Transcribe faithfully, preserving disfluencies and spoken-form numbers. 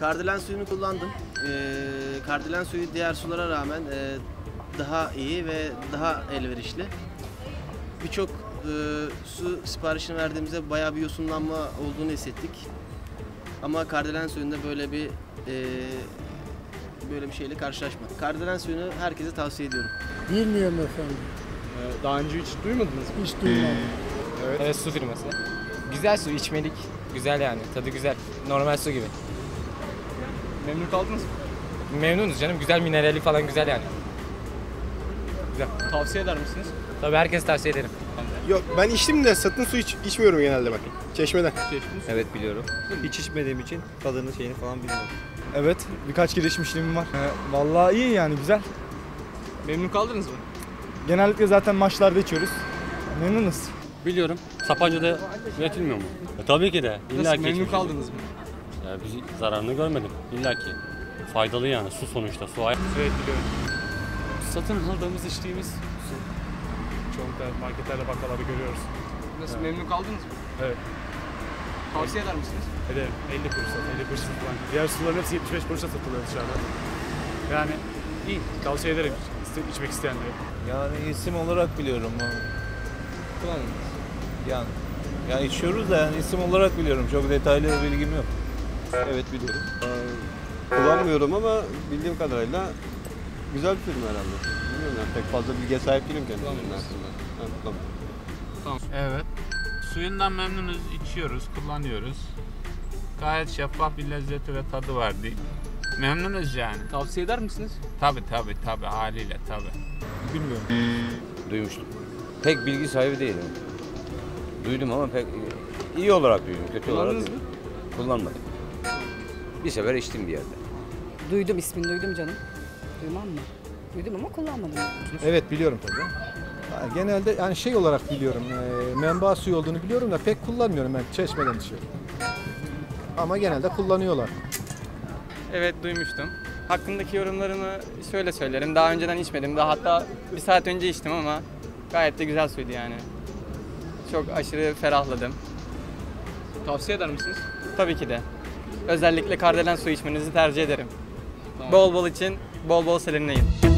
Kardelen suyunu kullandım. Ee, kardelen suyu diğer sulara rağmen e, daha iyi ve daha elverişli. Birçok e, su siparişini verdiğimizde bayağı bir yosunlanma olduğunu hissettik. Ama kardelen suyunda böyle bir e, böyle bir şeyle karşılaşmadık. Kardelen suyunu herkese tavsiye ediyorum. Bilmiyorum efendim. Ee, daha önce hiç duymadınız mı? Hiç duymadım. Evet. Evet, su firması. Güzel su, içmelik. Güzel yani, tadı güzel. Normal su gibi. Memnun kaldınız mı? Memnunuz canım, güzel minerali falan güzel yani. Güzel. Tavsiye eder misiniz? Tabii herkes tavsiye ederim. Yok ben içtim de satın su iç, içmiyorum genelde bak. Çeşmeden. Çeşminiz. Evet biliyorum. Hiç içmediğim için tadını şeyini falan bilmiyorum. Evet, birkaç kere içmişliğim var. Ee, vallahi iyi yani, güzel. Memnun kaldınız mı? Genellikle zaten maçlarda içiyoruz. Memnunuz. Biliyorum. Sapanca'da üretilmiyor mu? E, tabii ki de. İlla Nasıl, ki memnun içmişim. kaldınız mı? Ya biz zararını görmedim. İlla ki. Faydalı yani. Su sonuçta. Su ay- Evet biliyorum. Satın aldığımız içtiğimiz su. Çoğunlukla marketlerde, bakkallarda görüyoruz. Nasıl, memnun kaldınız mı? Evet. Tavsiye eder misiniz? Ederim. elli kuruş sat, elli kuruş satılan. Diğer suların hepsi yetmiş beş kuruşa satılıyor dışarıda. Yani iyi. Tavsiye ederim iste- içmek isteyenlere. Yani isim olarak biliyorum. Yani, yani içiyoruz da yani isim olarak biliyorum. Çok detaylı bir bilgim yok. Evet biliyorum. Kullanmıyorum ama bildiğim kadarıyla güzel bir firma herhalde. Bilmiyorum yani pek fazla bilgiye sahip değilim kendimden hakkında. Ha, kullanmıyorum. Evet. Suyundan memnunuz, içiyoruz, kullanıyoruz. Gayet şeffaf bir lezzeti ve tadı var. Memnunuz yani. Tavsiye eder misiniz? Tabii tabii tabii haliyle tabii. Bilmiyorum. Duymuştum. Pek bilgi sahibi değilim. Duydum ama pek iyi olarak duydum, kötü olarak Kullandınız duydum. Kullanmadım. Bir sefer içtim bir yerde. Duydum, ismini duydum canım. Duymam mı? Duydum ama kullanmadım. Evet, biliyorum tabii. Yani genelde yani şey olarak biliyorum, e, menba suyu olduğunu biliyorum da pek kullanmıyorum, ben çeşmeden içiyorum. Ama genelde kullanıyorlar. Evet, duymuştum. Hakkındaki yorumlarımı şöyle söylerim. Daha önceden içmedim. Daha hatta bir saat önce içtim ama gayet de güzel suydu yani. Çok aşırı ferahladım. Tavsiye eder misiniz? Tabii ki de. Özellikle kardelen suyu içmenizi tercih ederim. Tamam. Bol bol için, bol bol serinleyin.